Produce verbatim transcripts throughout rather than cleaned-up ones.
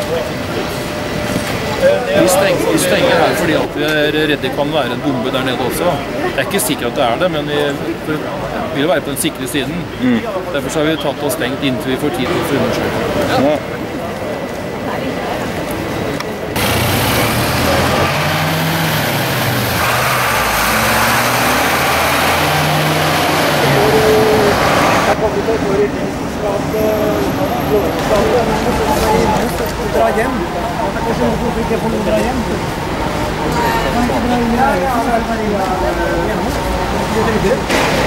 Vi stenger, vi stenger her fordi at vi er redde det kan være en bombe der nede også. Det er ikke sikkert at det er det, men vi vil være på den sikre siden. Mm. Derfor har vi tatt oss stengt inntil vi får tid til å undersøke. Ja. Dra hjem. Hvorfor ikke få noen dra hjem? Kan ikke dra hjem, så er det bare hjemme. Det er det.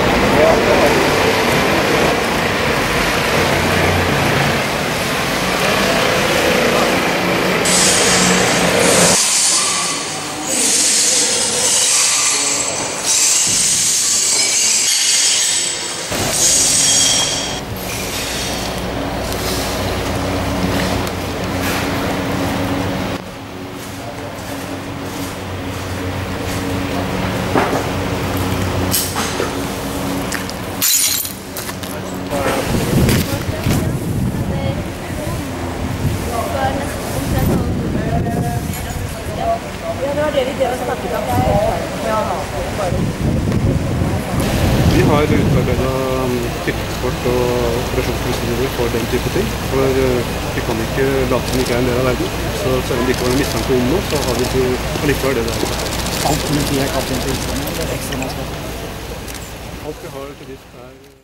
Vi har utarbeidet tiltakskort og operasjonsprosedyrer for den type ting. For vi kan ikke late som ikke er en del av verden. Så selv om det ikke var en mistanke om noe, så har vi allikevel det der. Alt politiet er katt inn til Island, det er ekstra mannskap. Alt vi har til disk er...